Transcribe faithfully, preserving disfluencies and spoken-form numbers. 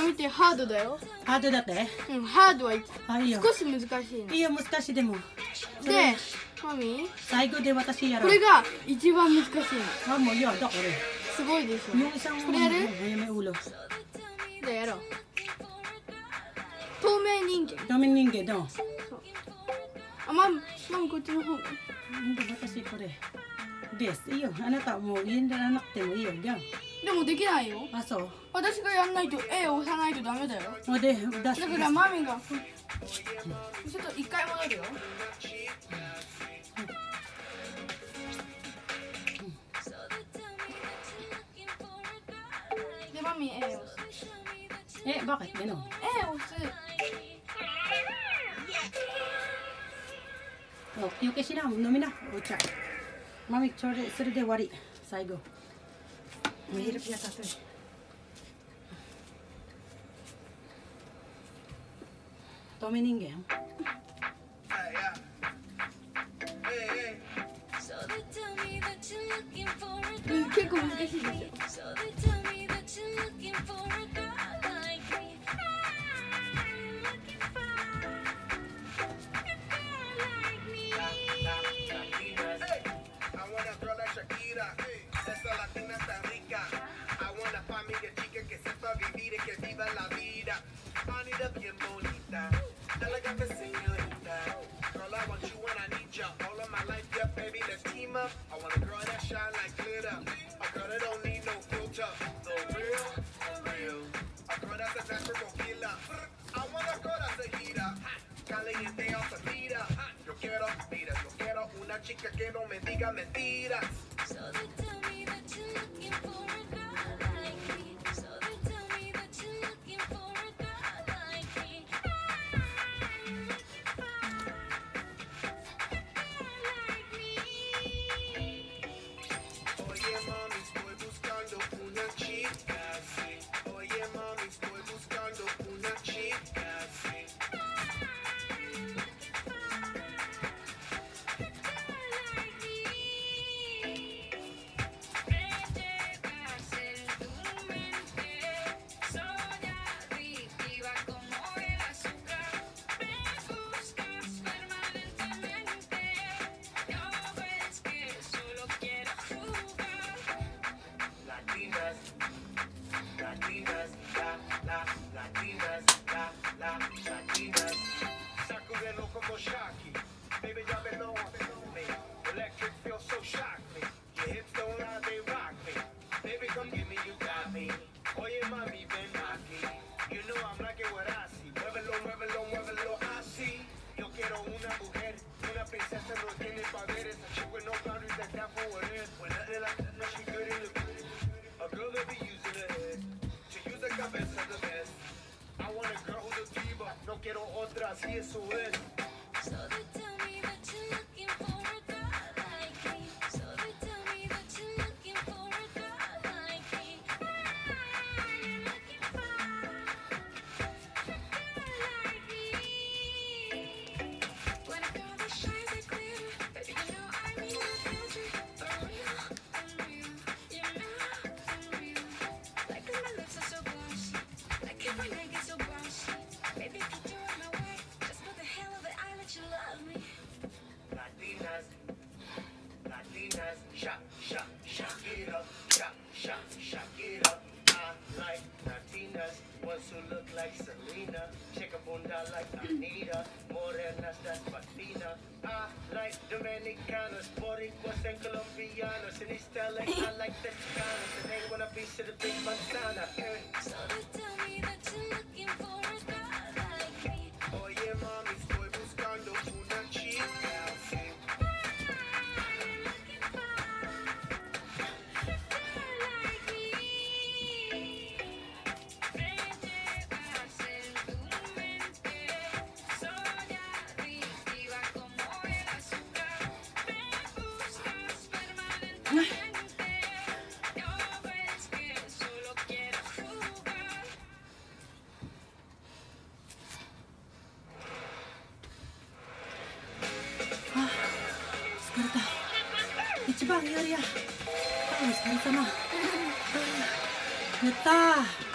見てハードだよ。 ハードだって。 うん、ハードはあ、いいよ。 少し難しいの。 いいよ、難しいでも。 で、マミ最後で私やろう。 これが一番難しいの。 あ、もういいよ、だこれ。 すごいでしょ。 yung isang これやる？ やめulo。 じゃあやろう。透明人間。 透明人間の。 あ、マミ、マミこっちの方。 私これ。です。いいよ。あなたもう家にやらなくてもいいよ。じゃん。 でもできないよ。 あ、そう。 私がやんないと A を押さないとダメだよ。 で、だだからマミが、ちょっと一回戻るよ。で、マミ A を押す。 え、バカ言ってんの？ A を押す。 休憩しな、飲みな、お茶。マミ、それ、それで終わり。最後。Mahirap yata ito eh. Tommy Ninguém.結構難しいでしょ。 I want a girl that shine like glitter, a girl that don't need no filter, the real, the real, a girl that's a natural killer. I want a girl that's a heater, caliente o vida. Yo quiero, mira, yo quiero una chica que no me diga mentiras. So they tell me that you're looking for a girl like me. So they tell me that you're looking for a girl like me. Oye mami, estoy buscando una chica así. Oye mami, estoy buscando una chica así. Latinas, la, la, Latinas, la, la, Latinas. Sacudelo como Shaki, baby, ya me know me. Electric feels so shock me. Your hips don't lie, they rock me. Baby, come give me, you got me. Oye, mami, ven aquí. You know I'm like it what I see. Muévelo, muévelo, muévelo, así. Yo quiero una mujer, una princesa no tiene poderes. A chick with no boundaries, that's not for what it is. When nothing like that, no, she good in the good. A girl that be using her head. The cabeza the best. I want a girl who's a diva. No quiero otra, así eso es. So they tell me that you're looking for a girl like me. So they tell me that you're looking for a girl like me. I'm looking for a girl like me. When a girl that shines like glitter, baby, you know I mean my pleasure. Unreal, unreal, you know unreal. Like 'cause my lips are so my neck is so bouncy. Baby, if you do it my way, just for the hell of it, I let you love me. Latinas, Latinas, shot, shot, shot it up, shot, shot, shot it up. I like Latinas, ones who look like Selena, shake a bunda like Anita, morenas that's patina. I like Dominicanas, Boricuas and Colombianas, and East L A I like the Chicanas, and they want a piece of the big manzana. So they tell me that you're looking for a girl like me. Oye mami, estoy buscando una chica así. I'm looking for a girl like me. Frente va a ser tu mente, soy adictiva como el azúcar. Me buscas permanentemente, yo ves que solo quiero jugar. あ、疲れた。一番やりや。お疲れ様。やったー。